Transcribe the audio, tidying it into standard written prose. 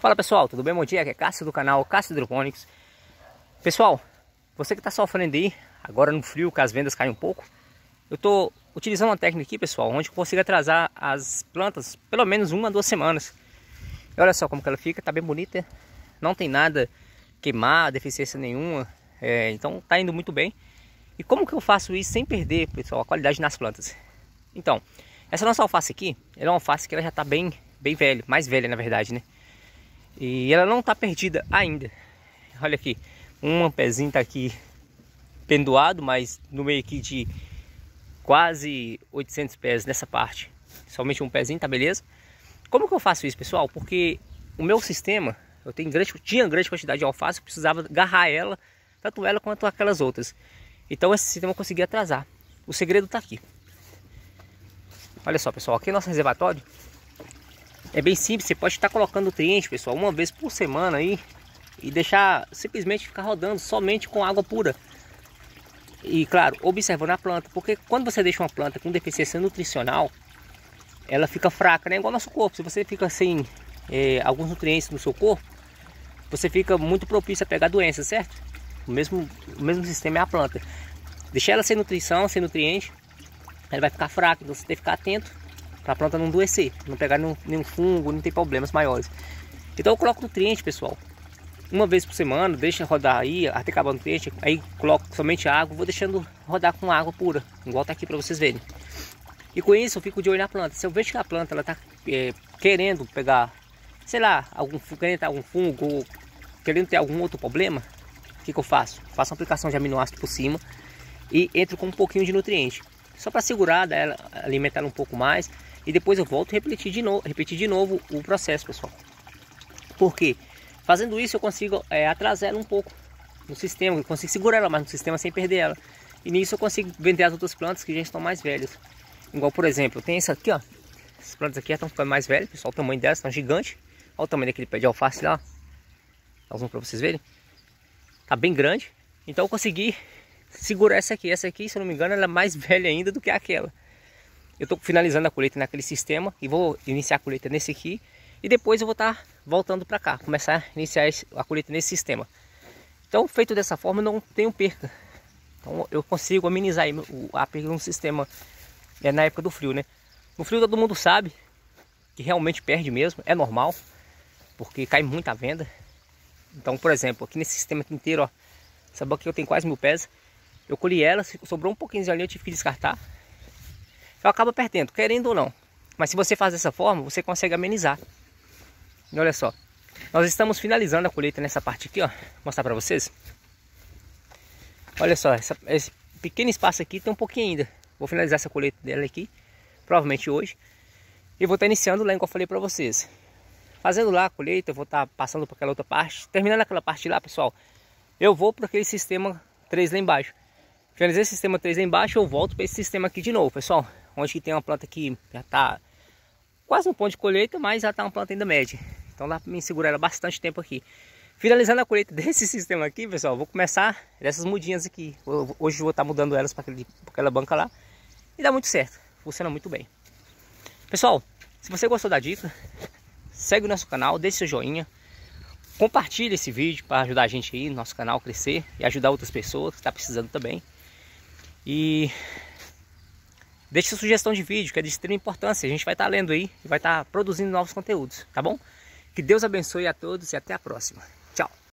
Fala pessoal, tudo bem? Bom dia, aqui é Cássio do canal Cássio Hidroponics. Pessoal, você que está sofrendo aí, agora no frio, que as vendas caem um pouco, eu estou utilizando uma técnica aqui, pessoal, onde eu consigo atrasar as plantas pelo menos 1 a 2 semanas. E olha só como que ela fica, tá bem bonita, não tem nada queimar, deficiência nenhuma, então tá indo muito bem. E como que eu faço isso sem perder, pessoal, a qualidade nas plantas? Então, essa nossa alface aqui, ela é uma alface que ela já está bem velha, mais velha na verdade, né? E ela não está perdida ainda. Olha aqui, um pezinho tá aqui pendoado, mas no meio aqui de quase 800 pés nessa parte. Somente um pezinho, tá beleza? Como que eu faço isso, pessoal? Porque o meu sistema, tinha grande quantidade de alface, eu precisava agarrar ela, tanto ela quanto aquelas outras. Então esse sistema eu consegui atrasar. O segredo tá aqui. Olha só, pessoal, aqui é nosso reservatório. É bem simples, você pode estar colocando nutriente, pessoal, uma vez por semana aí e deixar simplesmente ficar rodando somente com água pura. E claro, observando a planta, porque quando você deixa uma planta com deficiência nutricional, ela fica fraca, né? Igual ao nosso corpo. Se você fica sem alguns nutrientes no seu corpo, você fica muito propício a pegar doenças, certo? O mesmo sistema é a planta. Deixar ela sem nutrição, sem nutriente, ela vai ficar fraca, então você tem que ficar atento para a planta não adoecer, não pegar nenhum fungo, não ter problemas maiores. Então eu coloco nutriente, pessoal, uma vez por semana, deixa rodar aí, até acabar o nutriente, aí coloco somente água, vou deixando rodar com água pura, igual tá aqui para vocês verem. E com isso eu fico de olho na planta. Se eu vejo que a planta ela tá querendo pegar, sei lá, querendo ter algum fungo, ou querendo ter algum outro problema, o que eu faço? Faço uma aplicação de aminoácido por cima e entro com um pouquinho de nutriente, só para segurar ela, alimentar ela um pouco mais. E depois eu volto e repetir de novo o processo, pessoal. Porque fazendo isso eu consigo atrasar ela um pouco no sistema, eu consigo segurar ela mais no sistema sem perder ela. E nisso eu consigo vender as outras plantas que já estão mais velhas. Igual, por exemplo, tem essa aqui, ó. Essas plantas aqui já estão ficando mais velhas, pessoal. O tamanho delas estão gigantes. Olha o tamanho daquele pé de alface lá. Dá zoom para vocês verem. Tá bem grande. Então eu consegui segurar essa aqui. Essa aqui, se eu não me engano, ela é mais velha ainda do que aquela. Eu estou finalizando a colheita naquele sistema e vou iniciar a colheita nesse aqui. E depois eu vou estar voltando para cá, começar a iniciar a colheita nesse sistema. Então, feito dessa forma, eu não tenho perca. Então, eu consigo amenizar aí a perda no sistema na época do frio, né? No frio todo mundo sabe que realmente perde mesmo, é normal, porque cai muita venda. Então, por exemplo, aqui nesse sistema aqui inteiro, ó, essa banca aqui eu tenho quase 1000 pés. Eu colhi ela, sobrou um pouquinho ali, eu tive que descartar. Eu acabo perdendo, querendo ou não. Mas se você faz dessa forma, você consegue amenizar. E olha só, nós estamos finalizando a colheita nessa parte aqui, ó. Vou mostrar para vocês. Olha só, esse pequeno espaço aqui tem um pouquinho ainda. Vou finalizar essa colheita dela aqui, provavelmente hoje. E vou estar iniciando lá, igual eu falei para vocês. Fazendo lá a colheita, eu vou estar passando por aquela outra parte. Terminando aquela parte lá, pessoal, eu vou para aquele sistema 3 lá embaixo. Finalizei esse sistema 3 lá embaixo, eu volto para esse sistema aqui de novo, pessoal. Onde que tem uma planta que já está quase no ponto de colheita, mas já está uma planta ainda média. Então dá para me segurar ela bastante tempo aqui. Finalizando a colheita desse sistema aqui, pessoal, vou começar dessas mudinhas aqui. Hoje eu vou estar mudando elas para aquela banca lá. E dá muito certo, funciona muito bem. Pessoal, se você gostou da dica, segue o nosso canal, deixe seu joinha. Compartilhe esse vídeo para ajudar a gente aí no nosso canal a crescer e ajudar outras pessoas que estão precisando também. E deixe sua sugestão de vídeo, que é de extrema importância. A gente vai estar lendo aí e vai estar produzindo novos conteúdos, tá bom? Que Deus abençoe a todos e até a próxima. Tchau!